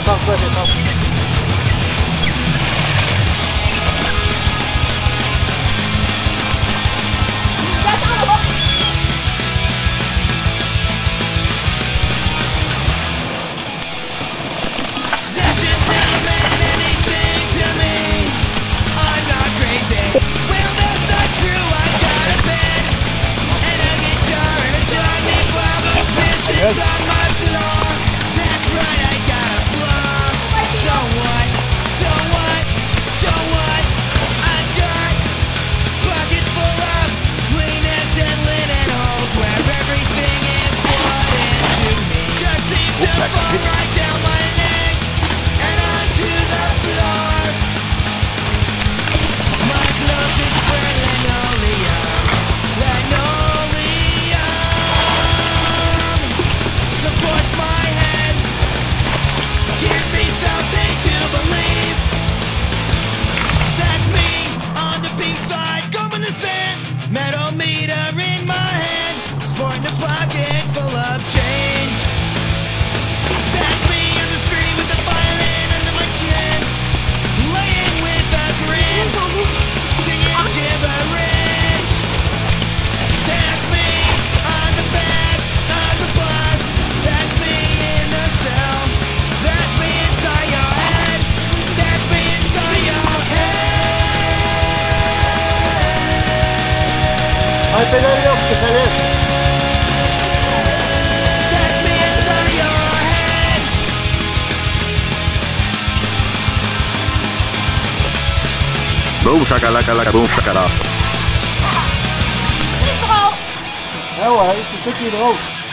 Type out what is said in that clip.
Come quick, come. It's on my floor. That's right, I got a flaw. So what? So what? So what? I got pockets full of Kleenex and linen holes where everything important to me just seems to fall right down my neck and onto the floor. My closest friend, linoleum. Supports my head. Give me something to believe. That's me on the beach side, combing the sand. Metal meter in my hand, sporting a pocket full of change. That's me on the street with the violin under my chin, laying with a grin, singing gibberish. That's me on the back of the bus. That's me in the cell. That's me inside your head. That's me inside your head. Alpeler yok, Alpeler. That's me inside your head. Boom shakalaka boom shakala. Ja hoor, het is een stukje rood.